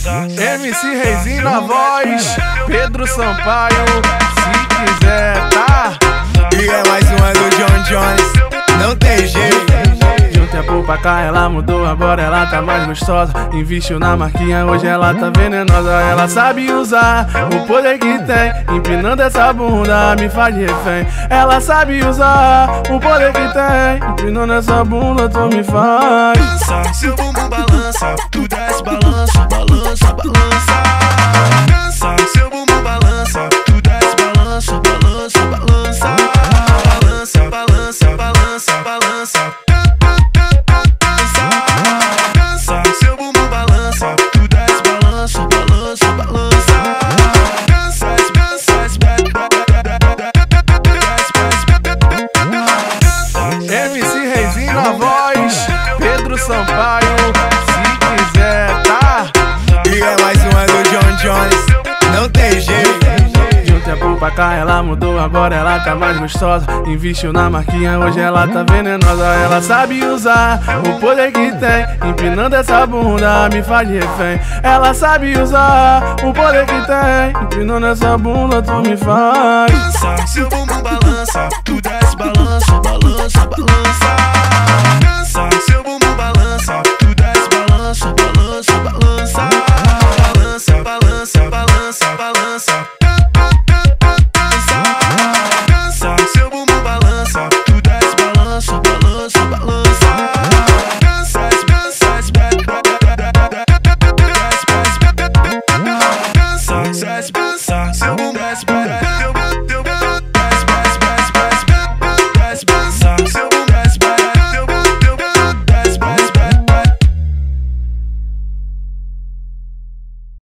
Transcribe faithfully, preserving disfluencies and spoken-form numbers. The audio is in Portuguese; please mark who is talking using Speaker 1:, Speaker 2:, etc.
Speaker 1: M C Reizinho na voz, Pedro Sampaio, se quiser, tá?
Speaker 2: E é mais uma do John Jones, não tem jeito.
Speaker 1: De um tempo pra cá ela mudou, agora ela tá mais gostosa. Investiu na marquinha, hoje ela tá venenosa. Ela sabe usar o poder que tem, empinando essa bunda me faz refém. Ela sabe usar o poder que tem, empinando essa bunda tu me faz.
Speaker 3: Dança, seu bumbum balança, tu desce, balança, balança, balança. Dança, seu bumbum balança, tu desce, balança, balança, balança. Balança, balança, balança, balança. Dança, seu bumbum balança, tu desce, balança, balança, balança. Dança, dança, dança.
Speaker 1: M C Reizinho na voz, Pedro Sampaio, se quiser, tá?
Speaker 2: E é mais uma do John Jones, não tem jeito.
Speaker 1: De um tempo pra cá ela mudou, agora ela tá mais gostosa. Investiu na marquinha, hoje ela tá venenosa. Ela sabe usar o poder que tem, empinando essa bunda me faz refém. Ela sabe usar o poder que tem, empinando essa bunda tu me faz.
Speaker 3: Dança, seu bumbum balança, tu desce, balança, balança, balança.